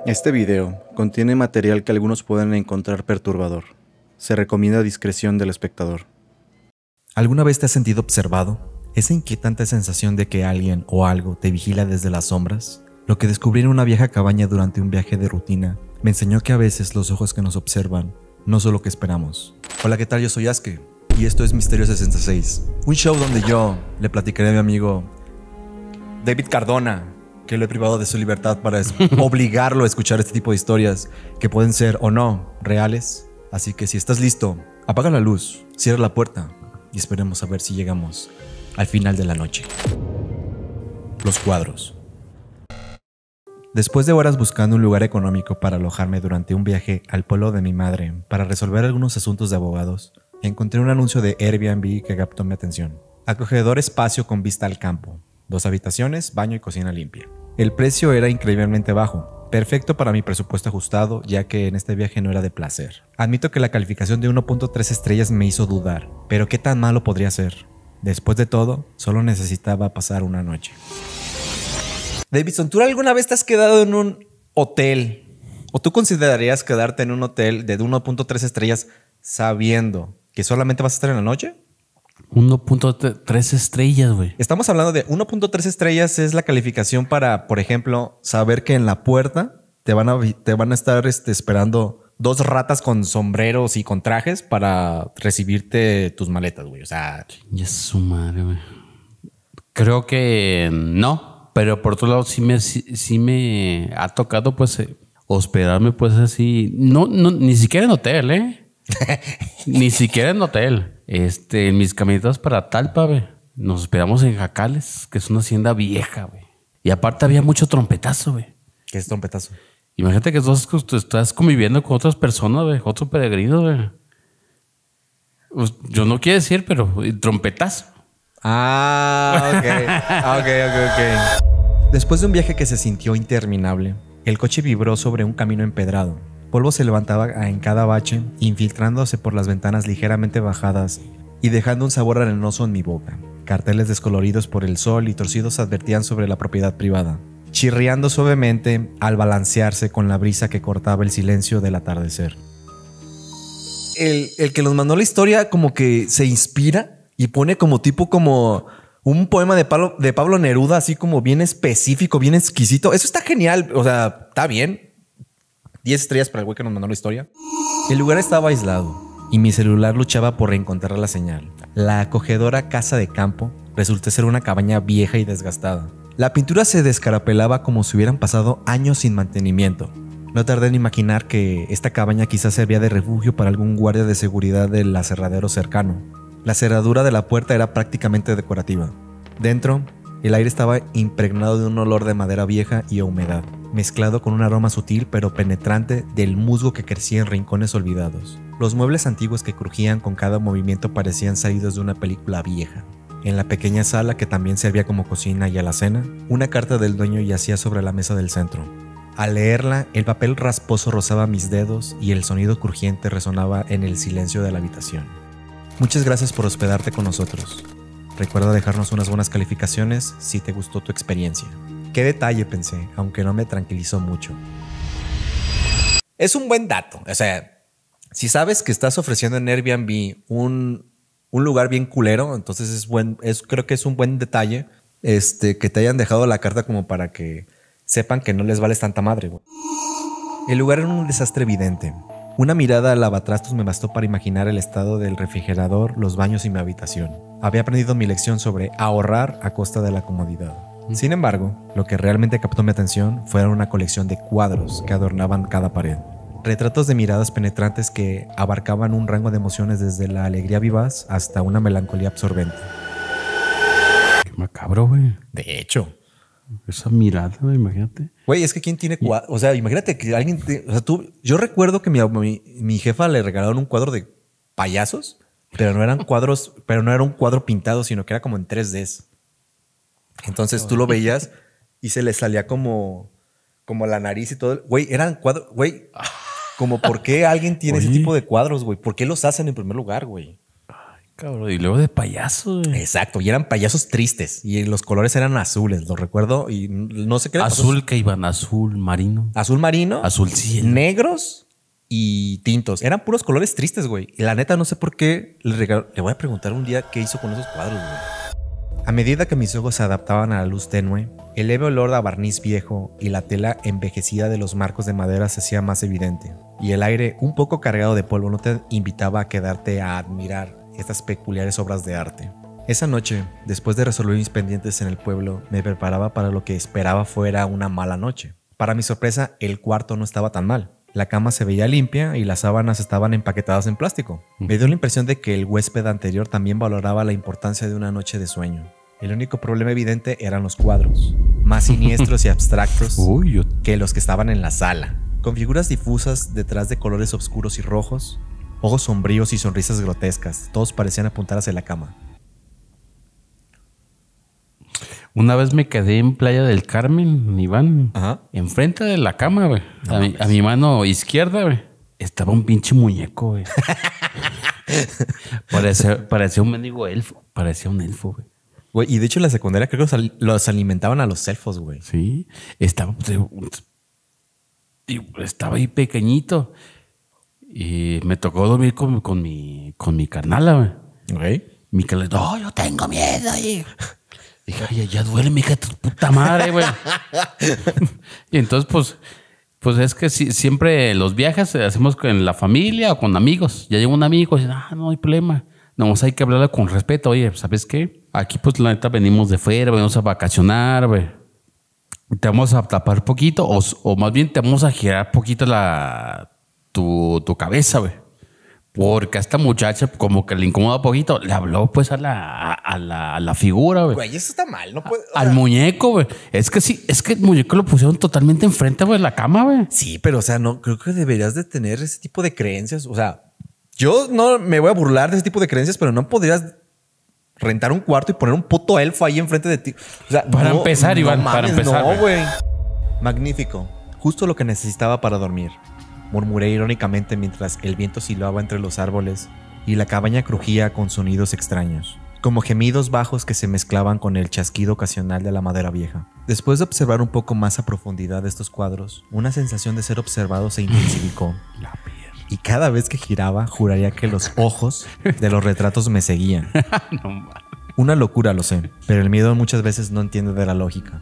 Este video contiene material que algunos pueden encontrar perturbador. Se recomienda discreción del espectador. ¿Alguna vez te has sentido observado? ¿Esa inquietante sensación de que alguien o algo te vigila desde las sombras? Lo que descubrí en una vieja cabaña durante un viaje de rutina me enseñó que a veces los ojos que nos observan no son lo que esperamos. Hola, ¿qué tal? Yo soy Aske y esto es Misterio 66, un show donde yo le platicaré a mi amigo David Cardona, que lo he privado de su libertad para obligarlo a escuchar este tipo de historias que pueden ser o no reales. Así que si estás listo, apaga la luz, cierra la puerta y esperemos a ver si llegamos al final de la noche. Los cuadros. Después de horas buscando un lugar económico para alojarme durante un viaje al pueblo de mi madre para resolver algunos asuntos de abogados, encontré un anuncio de Airbnb que captó mi atención. Acogedor espacio con vista al campo. 2 habitaciones, baño y cocina limpia. El precio era increíblemente bajo, perfecto para mi presupuesto ajustado, ya que en este viaje no era de placer. Admito que la calificación de 1.3 estrellas me hizo dudar, pero ¿qué tan malo podría ser? Después de todo, solo necesitaba pasar una noche. Davidson, ¿tú alguna vez te has quedado en un hotel? ¿O tú considerarías quedarte en un hotel de 1.3 estrellas sabiendo que solamente vas a estar en la noche? 1.3 estrellas, güey. Estamos hablando de 1.3 estrellas es la calificación para, por ejemplo, saber que en la puerta te van a estar esperando 2 ratas con sombreros y con trajes para recibirte tus maletas, güey. O sea... Ya es su madre, güey. Creo que no, pero por otro lado sí me ha tocado, pues, hospedarme, pues, así. No, ni siquiera en hotel, ¿eh? Ni siquiera en hotel. En mis camionetas para Talpa, güey. Nos hospedamos en Jacales, que es una hacienda vieja, güey. Y aparte había mucho trompetazo, güey. ¿Qué es trompetazo? Imagínate que tú estás conviviendo con otras personas, güey. Otros peregrinos, güey. Pues, yo no quiero decir, pero trompetazo. Ok. Después de un viaje que se sintió interminable, el coche vibró sobre un camino empedrado. Polvo se levantaba en cada bache, infiltrándose por las ventanas ligeramente bajadas y dejando un sabor arenoso en mi boca. Carteles descoloridos por el sol y torcidos advertían sobre la propiedad privada, chirriando suavemente al balancearse con la brisa que cortaba el silencio del atardecer. El que nos mandó la historia como que se inspira y pone como un poema de Pablo Neruda, así como bien específico, bien exquisito. Eso está genial, o sea, está bien. 10 estrellas para el güey que nos mandó la historia. El lugar estaba aislado y mi celular luchaba por reencontrar la señal. La acogedora casa de campo resultó ser una cabaña vieja y desgastada. La pintura se descarapelaba como si hubieran pasado años sin mantenimiento. No tardé en imaginar que esta cabaña quizás servía de refugio para algún guardia de seguridad del aserradero cercano. La cerradura de la puerta era prácticamente decorativa. Dentro, el aire estaba impregnado de un olor de madera vieja y humedad, mezclado con un aroma sutil pero penetrante del musgo que crecía en rincones olvidados. Los muebles antiguos que crujían con cada movimiento parecían salidos de una película vieja. En la pequeña sala, que también servía como cocina y alacena, una carta del dueño yacía sobre la mesa del centro. Al leerla, el papel rasposo rozaba mis dedos y el sonido crujiente resonaba en el silencio de la habitación. Muchas gracias por hospedarte con nosotros. Recuerda dejarnos unas buenas calificaciones si te gustó tu experiencia. Qué detalle, pensé, aunque no me tranquilizó mucho. Es un buen dato. O sea, si sabes que estás ofreciendo en Airbnb un lugar bien culero, entonces creo que es un buen detalle que te hayan dejado la carta como para que sepan que no les vales tanta madre, güey. El lugar era un desastre evidente. Una mirada al lavatrastos me bastó para imaginar el estado del refrigerador, los baños y mi habitación. Había aprendido mi lección sobre ahorrar a costa de la comodidad. Sin embargo, lo que realmente captó mi atención fue una colección de cuadros que adornaban cada pared. Retratos de miradas penetrantes que abarcaban un rango de emociones desde la alegría vivaz hasta una melancolía absorbente. Qué macabro, güey. De hecho. Esa mirada, güey, imagínate. Güey, es que ¿quién tiene cuadros? O sea, imagínate que alguien... yo recuerdo que mi jefa le regalaron un cuadro de payasos, pero no eran cuadros, pero no era un cuadro pintado, sino que era como en 3D. Entonces tú lo veías y se le salía como la nariz y todo. Güey, eran cuadros... Güey, como ¿por qué alguien tiene ese tipo de cuadros, güey? ¿Por qué los hacen en primer lugar, güey? Cabrón, y luego de payaso, güey. Exacto, y eran payasos tristes y los colores eran azules, lo recuerdo y no sé qué. Azul que iban, azul marino. Azul marino. Azul cielo. Negros y tintos. Eran puros colores tristes, güey. Y la neta no sé por qué le voy a preguntar un día qué hizo con esos cuadros, güey. A medida que mis ojos se adaptaban a la luz tenue, el leve olor a barniz viejo y la tela envejecida de los marcos de madera se hacía más evidente. Y el aire, un poco cargado de polvo, no te invitaba a quedarte a admirar estas peculiares obras de arte. Esa noche, después de resolver mis pendientes en el pueblo, me preparaba para lo que esperaba fuera una mala noche. Para mi sorpresa, el cuarto no estaba tan mal. La cama se veía limpia y las sábanas estaban empaquetadas en plástico. Me dio la impresión de que el huésped anterior también valoraba la importancia de una noche de sueño. El único problema evidente eran los cuadros, más siniestros y abstractos que los que estaban en la sala, con figuras difusas detrás de colores oscuros y rojos, ojos sombríos y sonrisas grotescas. Todos parecían apuntar hacia la cama. Una vez me quedé en Playa del Carmen, Iván. Ajá. Enfrente de la cama, güey. A mi mano izquierda, güey, estaba un pinche muñeco, güey. parecía un mendigo elfo. Parecía un elfo, güey. Güey, y de hecho en la secundaria creo que los alimentaban a los elfos, güey. Sí. Estaba ahí pequeñito. Y me tocó dormir con mi carnala, güey. Okay. Mi carnala, no, yo tengo miedo. Y dije, ay, ya duele, mi hija, tu puta madre, güey. Y entonces, pues es que siempre los viajes hacemos con la familia o con amigos. Ya llega un amigo y dice, no hay problema. No, hay que hablarle con respeto. Oye, ¿sabes qué? Aquí, pues, la neta, venimos de fuera, venimos a vacacionar, güey. Te vamos a tapar poquito o más bien te vamos a girar poquito tu cabeza, güey. Porque a esta muchacha como que le incomoda un poquito. Le habló pues a la figura, güey. Güey, eso está mal. No puede, al muñeco, güey. Es que el muñeco lo pusieron totalmente enfrente, güey, de la cama, güey. Sí, pero o sea, no creo que deberías de tener ese tipo de creencias. O sea, yo no me voy a burlar de ese tipo de creencias, pero no podrías rentar un cuarto y poner un puto elfo ahí enfrente de ti. O sea, para empezar, Iván, para empezar. No, güey. Magnífico. Justo lo que necesitaba para dormir. Murmuré irónicamente mientras el viento silbaba entre los árboles y la cabaña crujía con sonidos extraños, como gemidos bajos que se mezclaban con el chasquido ocasional de la madera vieja. Después de observar un poco más a profundidad estos cuadros, una sensación de ser observado se intensificó. Y cada vez que giraba, juraría que los ojos de los retratos me seguían. No, una locura, lo sé, pero el miedo muchas veces no entiende de la lógica.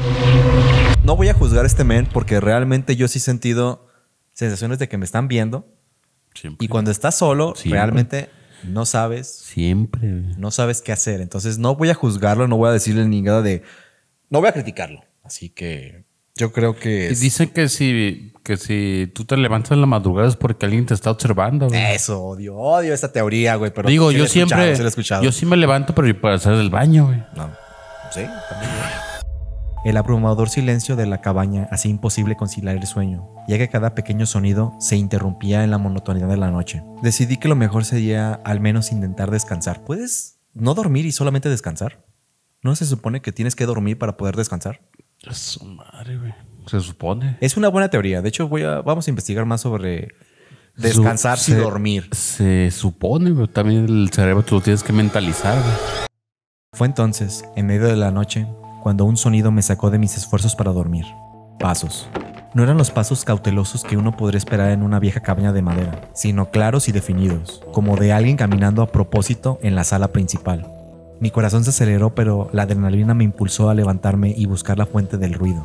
No voy a juzgar a este men porque realmente yo sí he sentido sensaciones de que me están viendo. Siempre. Y cuando estás solo, siempre. Realmente no sabes. Siempre. No sabes qué hacer. Entonces no voy a juzgarlo, no voy a decirle ni nada de... No voy a criticarlo. Así que yo creo que... Dicen que si tú te levantas en la madrugada es porque alguien te está observando, güey. Eso, odio esa teoría, güey. Pero digo, sí yo siempre... Yo sí me levanto, pero para hacer el baño, güey. No. Sí, también. El abrumador silencio de la cabaña hacía imposible conciliar el sueño, ya que cada pequeño sonido se interrumpía en la monotonía de la noche. Decidí que lo mejor sería al menos intentar descansar. ¿Puedes no dormir y solamente descansar? ¿No se supone que tienes que dormir para poder descansar? Es su madre, güey. Se supone. Es una buena teoría. De hecho, vamos a investigar más sobre descansar y dormir. Se supone, güey. También el cerebro tú lo tienes que mentalizar, güey. Fue entonces, en medio de la noche, cuando un sonido me sacó de mis esfuerzos para dormir. Pasos. No eran los pasos cautelosos que uno podría esperar en una vieja cabaña de madera, sino claros y definidos, como de alguien caminando a propósito en la sala principal. Mi corazón se aceleró, pero la adrenalina me impulsó a levantarme y buscar la fuente del ruido.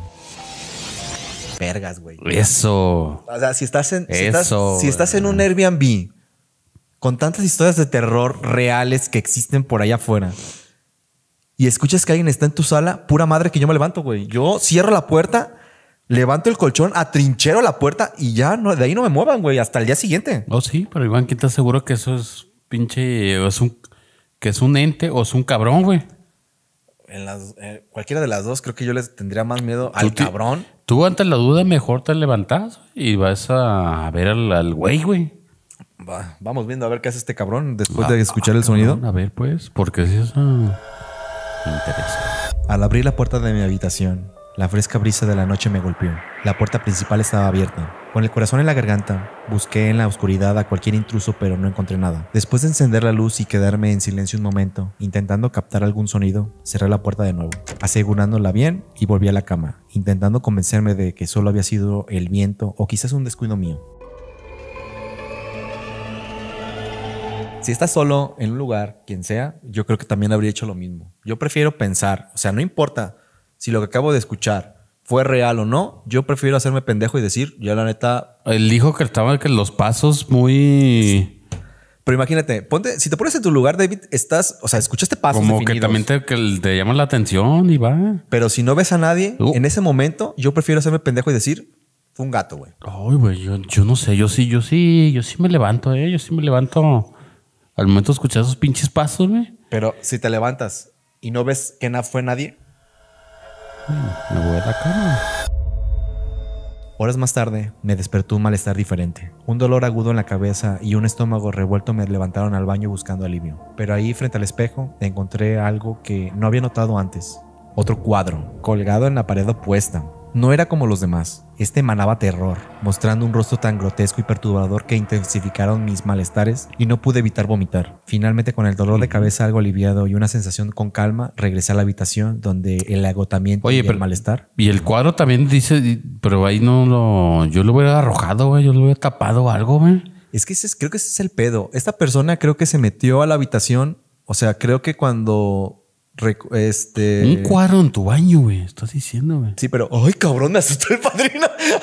Vergas, güey. Eso. O sea, si estás en un Airbnb con tantas historias de terror reales que existen por allá afuera y escuchas que alguien está en tu sala, pura madre que yo me levanto, güey. Yo cierro la puerta, levanto el colchón, atrinchero la puerta y ya de ahí no me muevan, güey, hasta el día siguiente. Oh, sí, pero Iván, ¿quién te asegura que eso es pinche... que es un ente o es un cabrón, güey? Cualquiera de las dos, creo que yo les tendría más miedo al cabrón. Tú ante la duda mejor te levantas y vas a ver al güey, güey. Vamos viendo a ver qué hace este cabrón después de escuchar el sonido. A ver, pues, porque si eso... interesa. Al abrir la puerta de mi habitación, La fresca brisa de la noche me golpeó. La puerta principal estaba abierta. Con el corazón en la garganta, busqué en la oscuridad a cualquier intruso, pero no encontré nada. Después de encender la luz y quedarme en silencio un momento, intentando captar algún sonido, cerré la puerta de nuevo, asegurándola bien y volví a la cama, intentando convencerme de que solo había sido el viento o quizás un descuido mío. Si estás solo en un lugar, quien sea, yo creo que también habría hecho lo mismo. Yo prefiero pensar, o sea, no importa si lo que acabo de escuchar fue real o no, yo prefiero hacerme pendejo y decir, yo la neta... Él dijo que estaban que los pasos muy... Pero imagínate, si te pones en tu lugar, David, escuchaste pasos como definidos. que también te llaman la atención y va. Pero si no ves a nadie, en ese momento, yo prefiero hacerme pendejo y decir, fue un gato, güey. Ay, güey, yo no sé, yo sí me levanto, yo sí me levanto al momento de escuchar esos pinches pasos, güey. Pero si te levantas y no ves que fue nadie... Me voy a la cama. Horas más tarde, me despertó un malestar diferente. Un dolor agudo en la cabeza y un estómago revuelto me levantaron al baño buscando alivio. Pero ahí, frente al espejo, encontré algo que no había notado antes. Otro cuadro, colgado en la pared opuesta. No era como los demás. Este emanaba terror, mostrando un rostro tan grotesco y perturbador que intensificaron mis malestares y no pude evitar vomitar. Finalmente, con el dolor de cabeza algo aliviado y una sensación con calma, regresé a la habitación donde el agotamiento y el malestar. Y el cuadro también dice, pero ahí yo lo hubiera arrojado, güey, yo lo hubiera tapado o algo, güey. Es que creo que ese es el pedo. Esta persona creo que se metió a la habitación, o sea, creo que cuando... Un cuadro en tu baño, güey. Estás diciendo, güey. Sí, pero... ¡Ay, cabrón! Me asustó el padrino.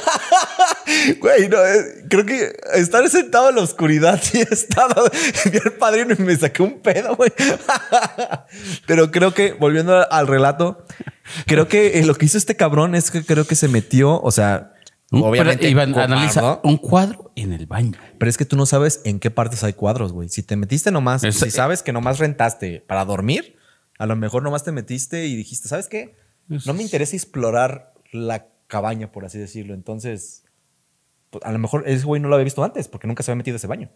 Güey, no. Creo que estar sentado en la oscuridad sí estaba... Vi al padrino y me saqué un pedo, güey. Pero creo que, volviendo al relato, creo que lo que hizo este cabrón es que creo que se metió... O sea, obviamente... Iván, analiza un cuadro en el baño. Pero es que tú no sabes en qué partes hay cuadros, güey. Si te metiste nomás... Si sabes que nomás rentaste para dormir... A lo mejor nomás te metiste y dijiste, ¿sabes qué? No me interesa explorar la cabaña, por así decirlo. Entonces, pues, a lo mejor ese güey no lo había visto antes porque nunca se había metido a ese baño.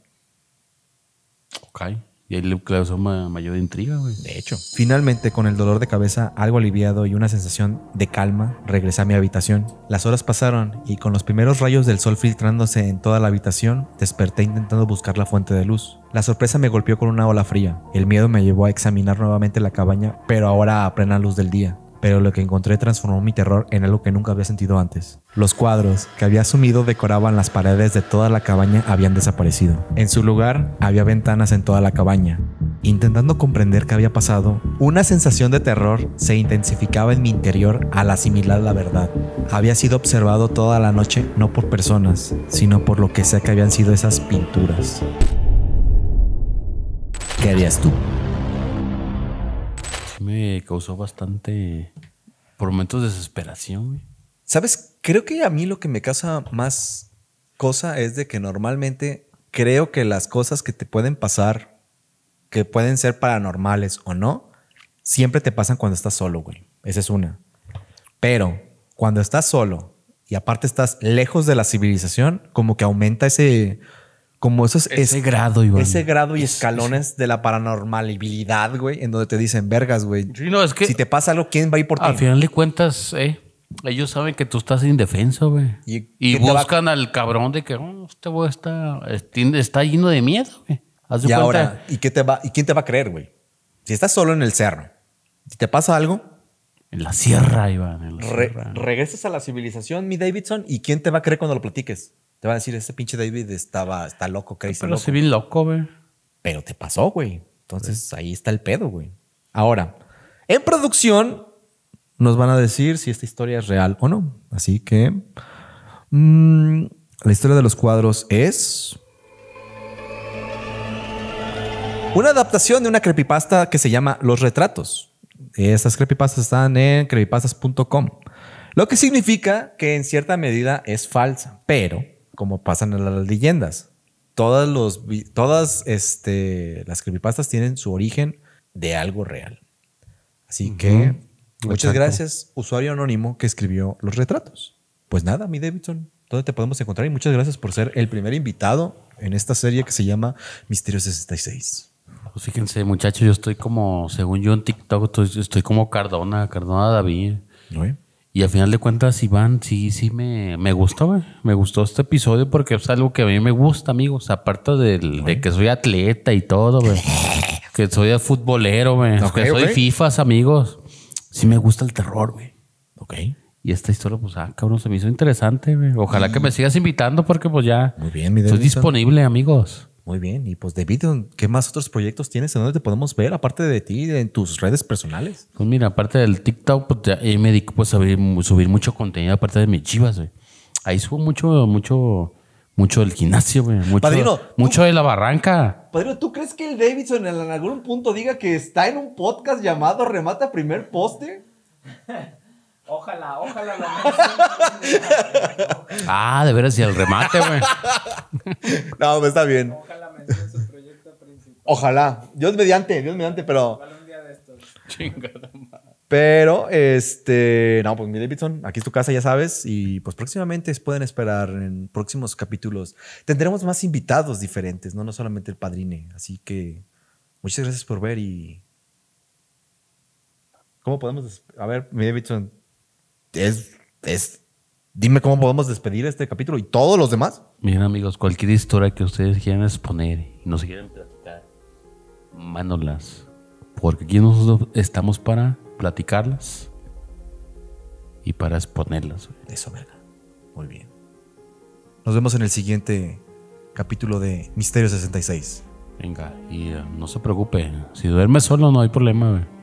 Ok. Y ahí le causó mayor intriga, güey. De hecho. Finalmente, con el dolor de cabeza algo aliviado y una sensación de calma, regresé a mi habitación. Las horas pasaron y con los primeros rayos del sol filtrándose en toda la habitación, desperté intentando buscar la fuente de luz. La sorpresa me golpeó con una ola fría. El miedo me llevó a examinar nuevamente la cabaña, pero ahora a plena luz del día. Pero lo que encontré transformó mi terror en algo que nunca había sentido antes. Los cuadros que había asumido decoraban las paredes de toda la cabaña habían desaparecido. En su lugar, había ventanas en toda la cabaña. Intentando comprender qué había pasado, una sensación de terror se intensificaba en mi interior al asimilar la verdad. Había sido observado toda la noche no por personas, sino por lo que sea que habían sido esas pinturas. ¿Qué harías tú? Sí me causó bastante, por momentos, desesperación, güey. ¿Sabes? Creo que a mí lo que me causa más cosa es de que normalmente creo que las cosas que te pueden pasar, que pueden ser paranormales o no, siempre te pasan cuando estás solo, güey. Esa es una. Pero cuando estás solo y aparte estás lejos de la civilización, como que aumenta ese grado, Iván. Ese grado y escalones de la paranormalidad, güey, en donde te dicen, vergas, güey. Sí, no, es que si te pasa algo, ¿quién va a ir por ti? Al final de cuentas, ellos saben que tú estás indefenso, güey. Y buscan al cabrón de que este güey está lleno de miedo, güey. Y ahora, ¿y quién te va a creer, güey? Si estás solo en el cerro, si te pasa algo... En la sierra, Iván. Regresas a la civilización, mi Davidson, ¿y quién te va a creer cuando lo platiques? Te va a decir, ese pinche David está loco, crazy. Pero se bien loco, güey. Pero te pasó, güey. Entonces ahí está el pedo, güey. Ahora, en producción nos van a decir si esta historia es real o no. Así que la historia de los cuadros es una adaptación de una creepypasta que se llama Los Retratos. Estas creepypastas están en creepypastas.com. Lo que significa que en cierta medida es falsa, pero como pasan en las leyendas, todas las creepypastas tienen su origen de algo real. Así que muchas gracias, usuario anónimo que escribió Los Retratos. Pues nada, mi Davidson, ¿dónde te podemos encontrar? Y muchas gracias por ser el primer invitado en esta serie que se llama Misterio 66. Pues fíjense, muchachos, yo estoy como, según yo en TikTok, estoy como Cardona David. ¿No? Y al final de cuentas, Iván, sí me gustó, güey. Me gustó este episodio porque es algo que a mí me gusta, amigos. Aparte de que soy atleta y todo, güey. Que soy futbolero, güey. Ok, Que soy ok. FIFAs, amigos. Sí me gusta el terror, güey. Ok. Y esta historia, pues, cabrón, se me hizo interesante, güey. Ojalá que me sigas invitando porque, pues, ya Muy bien, mi estoy Davidson. disponible, amigos. Muy bien. Y pues, David, ¿qué más otros proyectos tienes? ¿En dónde te podemos ver? Aparte de ti, en tus redes personales. Pues mira, aparte del TikTok, pues ya me dedico pues, a subir mucho contenido aparte de mis chivas, güey. Ahí subo mucho del gimnasio, güey. Padrino, Mucho de la barranca. Padrino, ¿tú crees que el Davidson en algún punto diga que está en un podcast llamado Remata Primer Poste? Ojalá lo mencionen. De veras, y el remate, güey. No, pues está bien. Ojalá mencione su proyecto principal. Ojalá. Dios mediante, pero... Ojalá un día de estos. Chingada madre. Pero, no, pues mi Davidson, aquí es tu casa, ya sabes. Y pues próximamente pueden esperar en próximos capítulos. Tendremos más invitados diferentes, no solamente el padrine. Así que muchas gracias por ver y... ¿Cómo podemos... A ver, mi Davidson, dime cómo podemos despedir este capítulo y todos los demás. Miren, amigos, cualquier historia que ustedes quieran exponer y nos quieran platicar, mándolas. Porque aquí nosotros estamos para platicarlas y para exponerlas, güey. Eso, verga. Muy bien. Nos vemos en el siguiente capítulo de Misterio 66. Venga, y no se preocupe. Si duerme solo, no hay problema, güey.